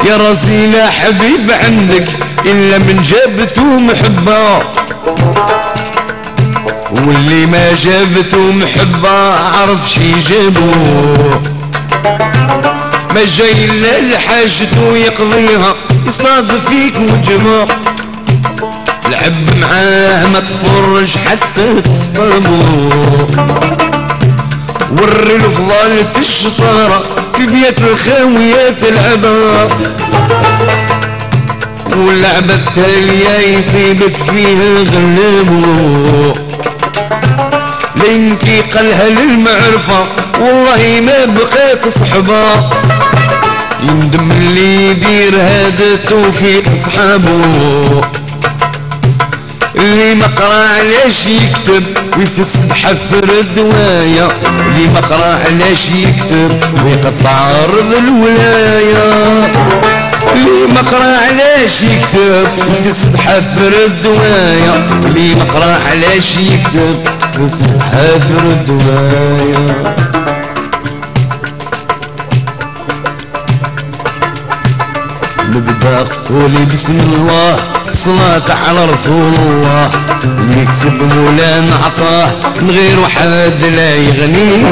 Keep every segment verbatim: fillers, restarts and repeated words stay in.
يا راسي لا حبيب عندك إلا من جابته محبة، واللي ما جابته محبة عرف شي جابو، ما جاي إلا لحاجته يقضيها يصطاد فيك وجمع، لعب معاه ما تفرج حتى تصطادو، وري له فضالة الشطارة في بيت الخاويات العبا، واللعبة التالية يصيبك فيها غلابو، لين كي قالها للمعرفة والله ما بقات صحبة، يندم اللي يدير هذا التوفيق صحابو، اللي مقرا علاش يكتب ويفسد حفر الدواية، اللي مقرا علاش يكتب ويقطع أرض الولاية، اللي مقرا علاش يكتب ويفسد حفر الدواية، اللي مقرا علاش يكتب ويفسد حفر الدواية. نبدا قولي بسم الله صلاة على رسول الله، اللي يكسب مولانا عطاه من غير واحد لا يغنيه.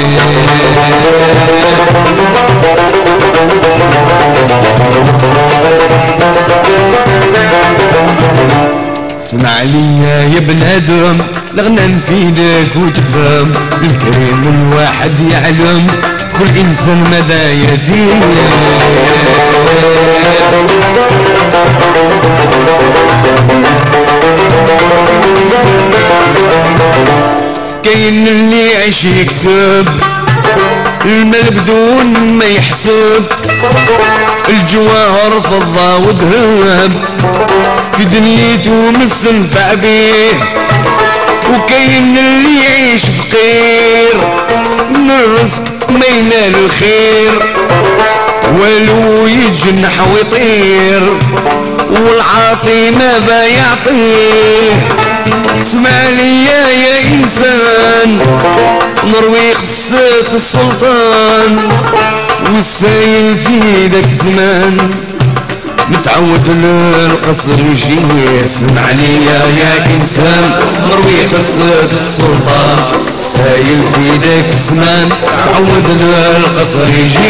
اسمع ليا يا بنادم لغنا نفيدك وتفهم، الكريم الواحد يعلم كل انسان ماذا يدين. كاين اللي يعيش يكسب المال بدون ما يحسب، الجواهر فضة وذهب في دنيته مستنفع بيه، وكاين اللي يعيش فقير من الرزق ما ينال الخير، ولو يتجنح ويطير والعاطي ماذا يعطيه. اسمع ليا يا انسان نروي قصة السلطان، والسايل في ذاك زمان متعود للقصر يجي. اسمع ليا يا انسان نروي قصة السلطان، السايل في ذاك زمان متعود للقصر يجي.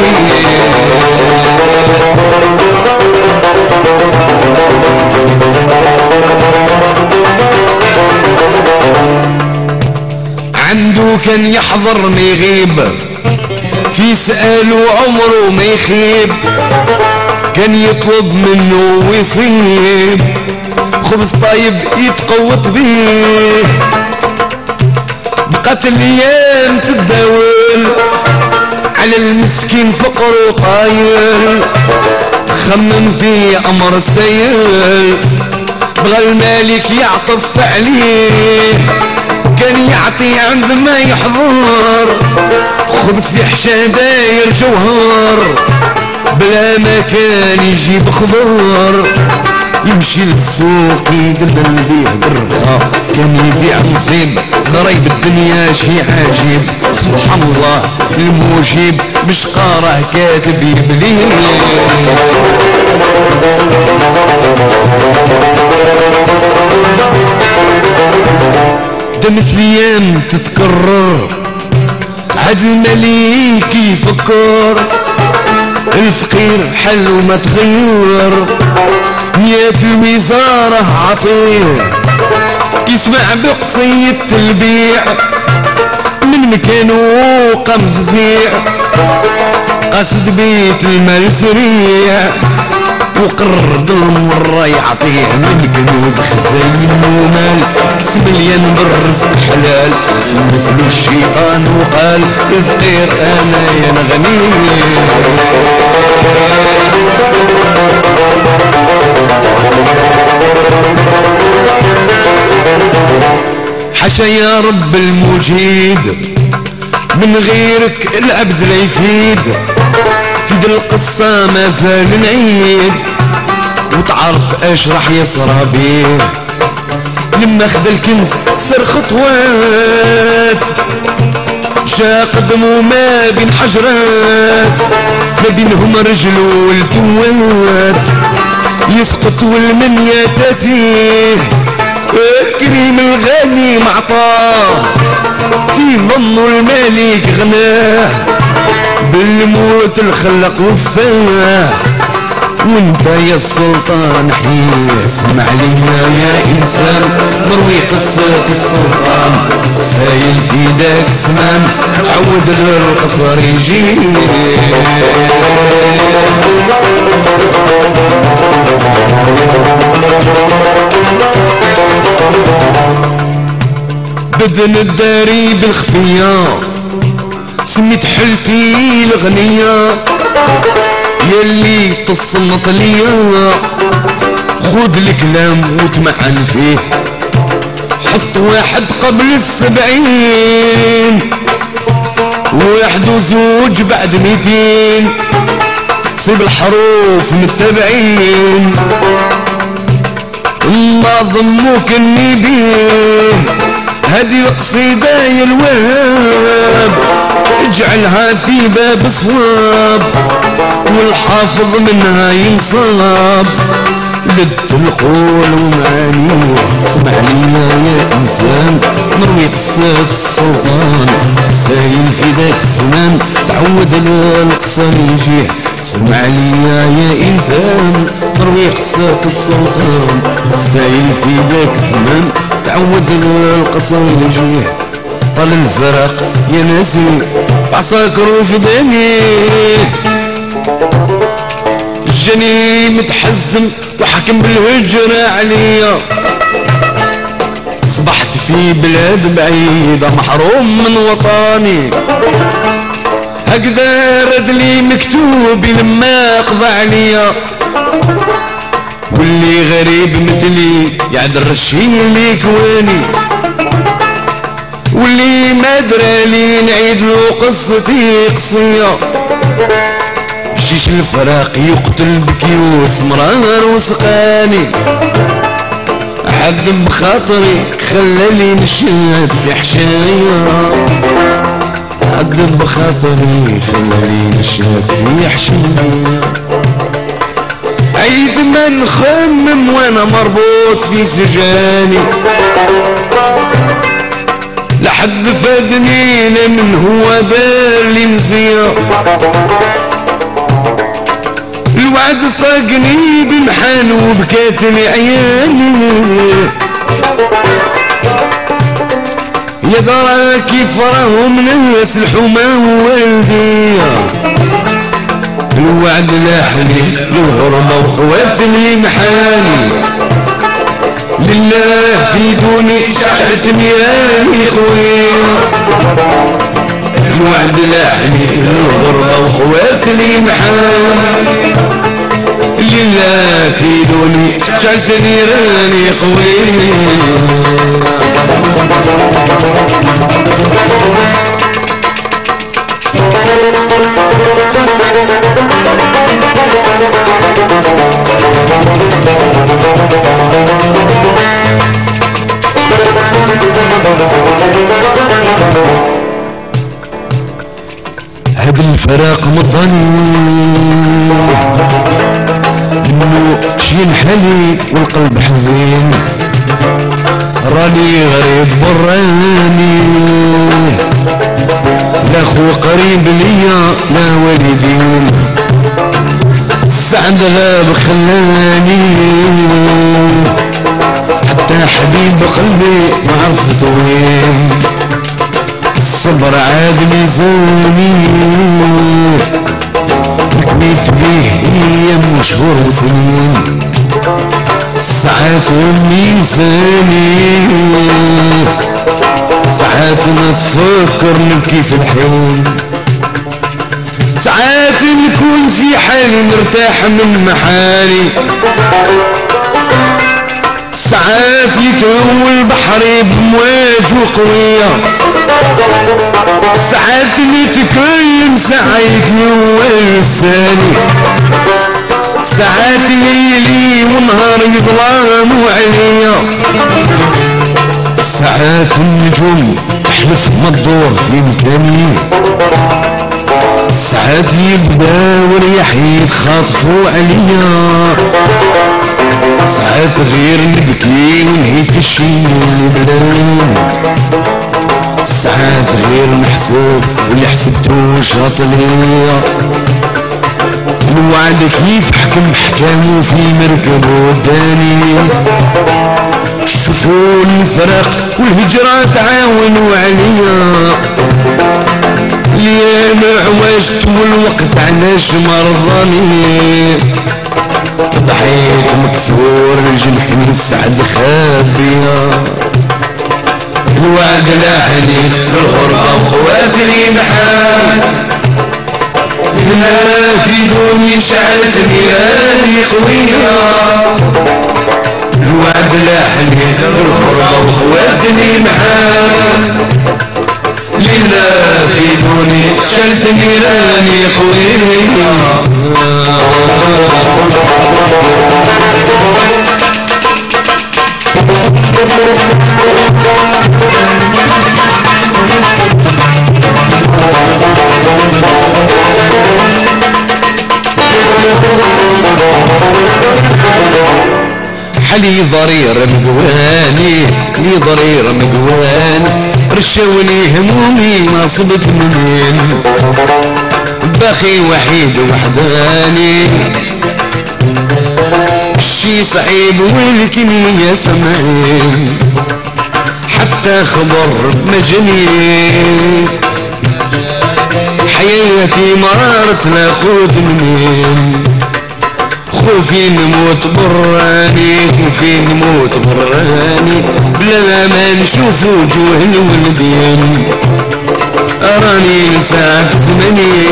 عنده كان يحضر ما يغيب، في سأله عمره ما يخيب، كان يطلب منه ويصيب خبز طيب يتقوط بيه. بقات الايام تتداول على المسكين فقره طايل، خمم في امر السيل بغى المالك يعطف عليه، كان يعطي عند ما يحضر خبز في حشا داير جوهر، بلا ما كان يجيب خضر يمشي للسوق يدلل بيه بالرخا، كان يبيع نصيب غريب الدنيا شي عجيب. سبحان الله المجيب بشقاره كاتب يبليه. دمت الايام تتكرر عاد المليك يفكر، الفقير حل وما تغير نيات الوزارة عطيه، يسمع بقصية البيع من مكانه قام فزيع، قصد بيت المال سريع وقرر المرة يعطيه من كنوز خزاين ومال، كس مليان بالرزق حلال سمس له الشيطان وقال الفقير انا يا نغني. حاشا يا رب المجيد من غيرك العبد لا يفيد، في ذي القصة ما زال نعيد وتعرف ايش راح يصرى بيه. لما خد الكنز سر خطوات جا قدمه ما بين حجرات، ما بينهم رجل والتوات يسقط والمنيا تاتيه كريم الغني معطاه في ظنه الملك غناه بالموت الخلق وفاه وانت يا السلطان حيه اسمع لينا يا انسان نروي قصة السلطان سايل في داك سمان عود للقصر يجي بدن الداري بالخفية سميت حلتي الغنية يلي تصنط ليا خود الكلام وتمعن فيه حط واحد قبل السبعين واحد وزوج بعد ميتين سيب الحروف متبعين الناظم ممكن بيه هذه القصيدة يا الوهاب اجعلها في باب صواب والحافظ منها ينصاب لد القول ومعانيه اسمع لينا يا انسان نروي قصة السلطان سايل في ذاك الزمان تعود القصة يجيه اسمع لينا يا انسان نروي قصة السلطان سايل في ذاك الزمان تعود القصة يجيه طال الفرق يا ناسي بعصاك رفضاني جاني متحزم وحكم بالهجرة عليا صبحت في بلاد بعيدة محروم من وطني هكذا رد لي مكتوبي لما قضى عليا واللي غريب مثلي يعد الرشيل لي كواني واللي ما درالي نعيد له قصتي قصية جيش الفراق يقتل بكيوس مرار وسقاني حد بخاطري خلالي نشهد في حشايا حد بخاطري خلالي نشهد في حشايا عيد ما نخمم وانا مربوط في سجاني لحد فادني لمن هو دار لي مزية الوعد صاقني بمحن وبكات لي عياني يا درا كيف راهم ناس الحمى والدية الوعد لاحلي الهرمة وخوات لي محاني لله في دوني شعلت ميراني خويا الوعد لاحني الغربة وخواتني محال لله في دوني شعلت نيراني خويا هاد الفراق مضاني انه شي نحلي والقلب حزين راني غريب براني لا خو قريب ليا لا والدين السعد غاب خلاني حتى حبيب قلبي ما عرفت وين الصبر عاد ميزاني ركبت بيه ايام وشهور وسنين ساعات ميزاني ساعات نتفكر نبكي في الحلم ساعات نكون في حالي مرتاح من محالي ساعات يتهوى بحري بمواج وقوية ساعات نتكلم ساعة يتهوى لساني ساعات ليلي ونهار يظلموا عليا ساعات النجوم تحلف ما تدور في مكاني ساعات يبدا وريح يتخاطفوا عليا، ساعات غير نبكي ونهي في الشمال بلان، ساعات غير نحسب واللي حسبتو شاط ليا. الوعد كيف حكم حكامو في مركب وداني، شوفوا الفرق والهجرة تعاونوا عليا، الايام عوجت والوقت علاش مرضاني، ضحيت مكسور الجنح السعد خابية. الوعد لاحني بالغربة وخواتري محال، لا في دوني شعلت نيراني قوية. الوعد لاحني بالغربة وخواتري محال، لله في دوني شعلت نيراني قوية. حلي ضرير مقواني لي ضرير مقوان، رشاوني همومي ما صبت منين، باخي وحيد وحداني الشي صعيب ولكن يا سمعين، حتى خبر مجنين حياتي مرارت لا خوف منين، خوفي نموت براني خوفي نموت براني، بلا ما نشوف وجوه الولدين اراني نسى في زمني،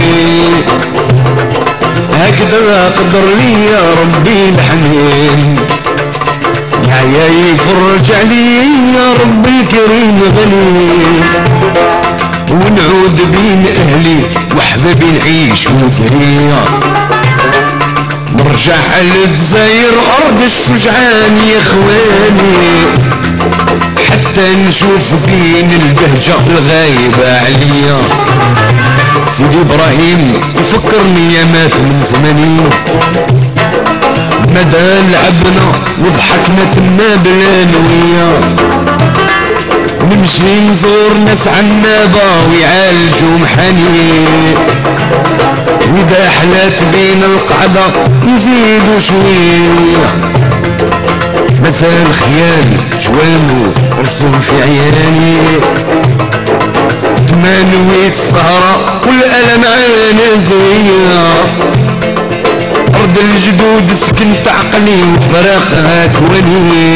هكذا قدر لي يا ربي الحنين، يا يفرج علي يا رب الكريم غني، ونعود بين اهلي واحبابي نعيش وزهية، نرجع للجزاير ارض الشجعان يا اخواني، حتى نشوف زين البهجة الغايبة عليا. سيدي ابراهيم يفكرني يا مات من زماني، مدى لعبنا وضحكنا تما بلا نوية، نمشي نزور ناس عنابة ويعالجوا محاني، وإذا حلات بين القعدة نزيدوا شوية، مساء الخيال جوانو رسم في عياني، تمانويت السهرة والألم عيني زوية، أرض الجدود سكنت عقلي وفراغها كواني،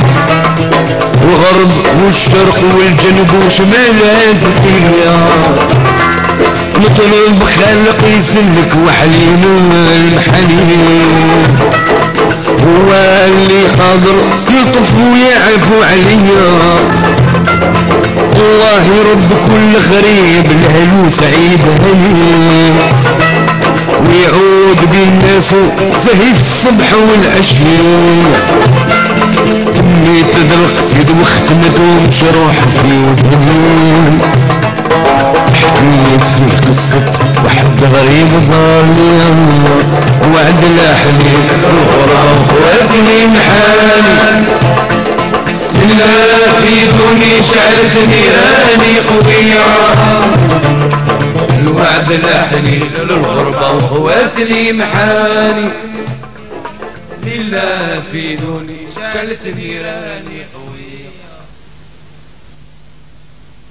وغرب والشرق والجنوب وشمال زكية، نطلب خالق يسلك وحليم المحنين، هو اللي قادر يلطف ويعفو عليا، الله يرد كل غريب له سعيد هني، ويعود بالناس زهيد الصبح والعشية، تميت ذا القصيد وختمت ومشروح في وزنين، حكيت فيه قصة واحد غريب ظالم، وعد لاحني الغرام خواتني محالي، لله في دوني شعلت نيراني قوية، الوعد لاحني للغربة وخواتني محاني، لله في دوني شعلت نيراني قوية.